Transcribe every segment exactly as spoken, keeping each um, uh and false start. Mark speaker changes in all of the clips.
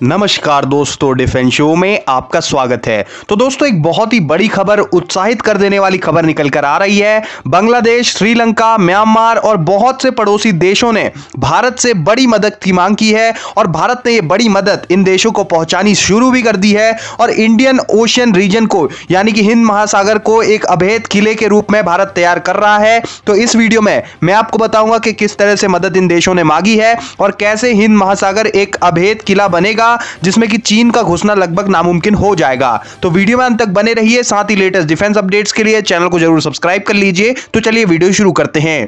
Speaker 1: नमस्कार दोस्तों, defence show में आपका स्वागत है। तो दोस्तों, एक बहुत ही बड़ी खबर, उत्साहित कर देने वाली खबर निकल कर आ रही है। बांग्लादेश, श्रीलंका, म्यांमार और बहुत से पड़ोसी देशों ने भारत से बड़ी मदद की मांग की है और भारत ने यह बड़ी मदद इन देशों को पहुंचानी शुरू भी कर दी है और इंडियन ओशियन रीजन को, यानी कि हिंद महासागर को एक अभेद किले के रूप में भारत तैयार कर रहा है। तो इस वीडियो में मैं आपको बताऊंगा कि किस तरह से मदद इन देशों ने मांगी है और कैसे हिंद महासागर एक अभेद किला बनेगा जिसमें कि चीन का घुसना लगभग नामुमकिन हो जाएगा। तो वीडियो में अंत तक बने रहिए। साथ ही लेटेस्ट डिफेंस अपडेट्स के लिए चैनल को जरूर सब्सक्राइब कर लीजिए। तो चलिए वीडियो शुरू करते हैं।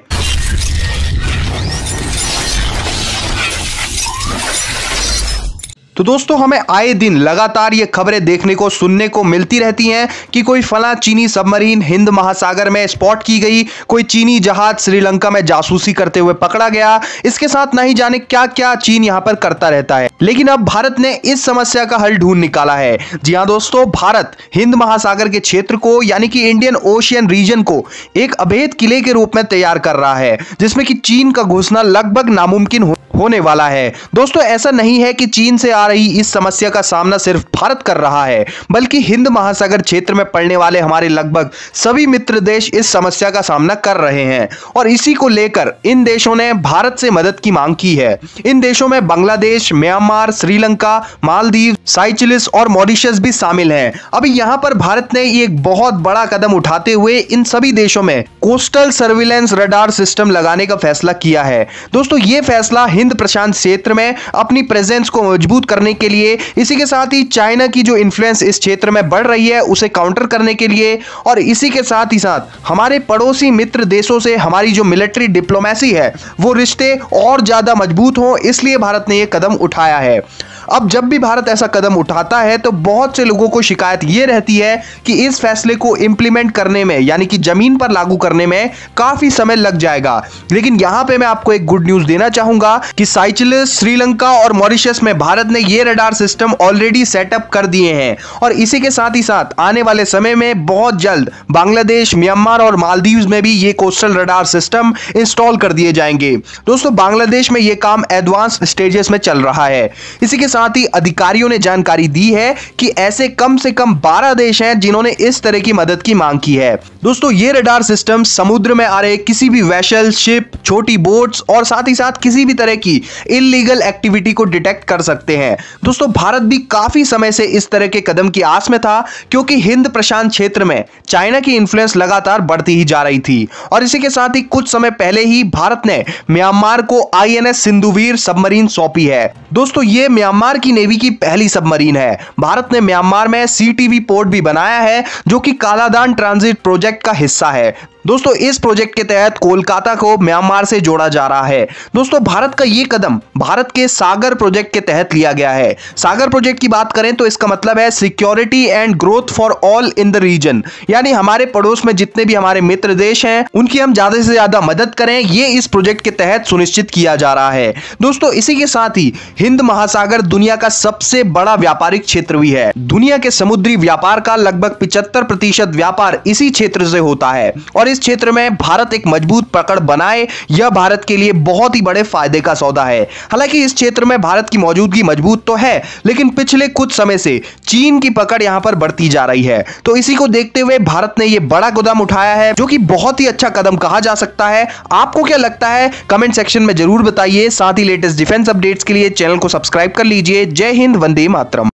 Speaker 1: तो दोस्तों, हमें आए दिन लगातार ये खबरें देखने को, सुनने को मिलती रहती हैं कि कोई फला चीनी सबमरीन हिंद महासागर में स्पॉट की गई, कोई चीनी जहाज श्रीलंका में जासूसी करते हुए पकड़ा गया। इसके साथ नहीं जाने क्या क्या चीन यहां पर करता रहता है। लेकिन अब भारत ने इस समस्या का हल ढूंढ निकाला है। जी हां दोस्तों, भारत हिंद महासागर के क्षेत्र को, यानी कि इंडियन ओशियन रीजन को एक अभेद किले के रूप में तैयार कर रहा है जिसमें कि चीन का घुसना लगभग नामुमकिन हो होने वाला है। दोस्तों, ऐसा नहीं है कि चीन से आ रही इस समस्या का सामना सिर्फ भारत कर रहा है, बल्कि हिंद महासागर क्षेत्र में पड़ने वाले हमारे लगभग सभी मित्र देश इस समस्या का सामना कर रहे हैं और इसी को लेकर इन देशों ने भारत से मदद की मांग की है। इन देशों में बांग्लादेश, म्यांमार, श्रीलंका, मालदीव, साइचेल्स और मॉरिशस भी शामिल हैं। अभी यहां पर भारत ने एक बहुत बड़ा कदम उठाते हुए इन सभी देशों में कोस्टल सर्विलेंस रडार सिस्टम लगाने का फैसला किया है। दोस्तों, यह फैसला हिंद प्रशांत क्षेत्र में अपनी प्रेजेंस को मजबूत करने के लिए, इसी के साथ ही चाइना की जो इन्फ्लुएंस इस क्षेत्र में बढ़ रही है उसे काउंटर करने के लिए, और इसी के साथ ही साथ हमारे पड़ोसी मित्र देशों से हमारी जो मिलिट्री डिप्लोमेसी है वो रिश्ते और ज्यादा मजबूत हो, इसलिए भारत ने यह कदम उठाया है। अब जब भी भारत ऐसा कदम उठाता है तो बहुत से लोगों को शिकायत यह रहती है कि इस फैसले को इंप्लीमेंट करने में, यानी कि जमीन पर लागू करने में काफी समय लग जाएगा। लेकिन यहां पे मैं आपको एक गुड न्यूज देना चाहूंगा कि साइचेल्स, श्रीलंका और मॉरिशस में भारत ने ये रडार सिस्टम ऑलरेडी सेटअप कर दिए हैं और इसी के साथ ही साथ आने वाले समय में बहुत जल्द बांग्लादेश, म्यांमार और मालदीव में भी ये कोस्टल रडार सिस्टम इंस्टॉल कर दिए जाएंगे। दोस्तों, बांग्लादेश में यह काम एडवांस स्टेजेस में चल रहा है। इसी के साथ ही अधिकारियों ने जानकारी दी है कि ऐसे कम से कम बारह देश हैं जिन्होंने इस तरह की मदद की मांग की है। दोस्तों, ये रडार सिस्टम समुद्र में आ रहे किसी भी वेसल, शिप, छोटी बोट्स और साथ ही साथ किसी भी तरह की इलीगल एक्टिविटी को डिटेक्ट कर सकते हैं। दोस्तों, भारत भी काफी समय से इस तरह के कदम की आस में था, क्योंकि हिंद प्रशांत क्षेत्र में चाइना की इन्फ्लुएंस लगातार बढ़ती ही जा रही थी और इसी के साथ ही कुछ समय पहले ही भारत ने म्यांमार को I N S Sindhuvir submarine सौंपी है। दोस्तों, ये म्यांमार की नेवी की पहली सबमरीन है। भारत ने म्यांमार में सी टी वी पोर्ट भी बनाया है जो कि कालादान ट्रांजिट प्रोजेक्ट का हिस्सा है। दोस्तों, इस प्रोजेक्ट के तहत कोलकाता को म्यांमार से जोड़ा जा रहा है। दोस्तों, भारत का यह कदम भारत के सागर प्रोजेक्ट के तहत लिया गया है। सागर प्रोजेक्ट की बात करें तो इसका मतलब है security and growth for all in the region, यानी हमारे पड़ोस में जितने भी हमारे मित्र देश हैं उनकी हम ज्यादा से ज्यादा मदद करें, ये इस प्रोजेक्ट के तहत सुनिश्चित किया जा रहा है। दोस्तों, इसी के साथ ही हिंद महासागर दुनिया का सबसे बड़ा व्यापारिक क्षेत्र भी है। दुनिया के समुद्री व्यापार का लगभग पिछहत्तर प्रतिशत व्यापार इसी क्षेत्र से होता है और इस क्षेत्र में भारत एक मजबूत पकड़ बनाए, यह भारत के लिए बहुत ही बड़े फायदे का सौदा है। हालांकि इस क्षेत्र में भारत की मौजूदगी मजबूत तो है, लेकिन पिछले कुछ समय से चीन की पकड़ यहां पर बढ़ती जा रही है। तो इसी को देखते हुए भारत ने यह बड़ा कदम उठाया है, जो कि बहुत ही अच्छा कदम कहा जा सकता है। आपको क्या लगता है कमेंट सेक्शन में जरूर बताइए। साथ ही लेटेस्ट डिफेंस अपडेट्स के लिए चैनल को सब्सक्राइब कर लीजिए। जय हिंद, वंदे मातरम।